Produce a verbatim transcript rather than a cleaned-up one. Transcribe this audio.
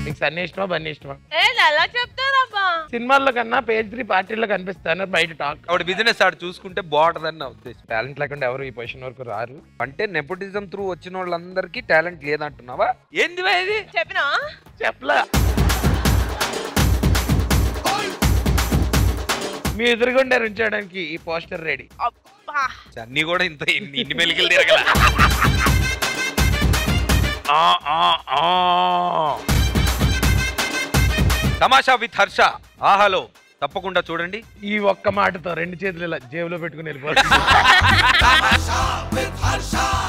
మీకు సన్నీ ఇష్టమా బన్నీ ఇష్టమా? ఎలా చెప్తారబ్బా? సినిమాల్లో కన్నా పేజ్ త్రీ పార్టీలో కనిపిస్తాను బయట టాక్. ఆవిడ బిజినెస్ ఆడు చూసుకుంటే బాగుంటదని నా ఉద్దేశం. టాలెంట్ లేకుండా ఎవరు ఈ పొజిషన్ వరకు రారు. అంటే నెపోటిజం త్రూ వచ్చిన వాళ్ళందరికీ టాలెంట్ లేదంటున్నావా? ఏంది ఇది? చెప్పినా చెప్పలా. మీ ఎదురుగుండే ఉంచడానికి ఈ పోస్టర్ రెడీ. అన్ని కూడా ఇంత ఇన్ని మెలికలు తిరగల. తమాషా విత్ హర్ష ఆహాలో తప్పకుండా చూడండి. ఈ ఒక్క మాటతో రెండు చేతులు ఇలా జేబులో పెట్టుకుని వెళ్ళిపోతుంది.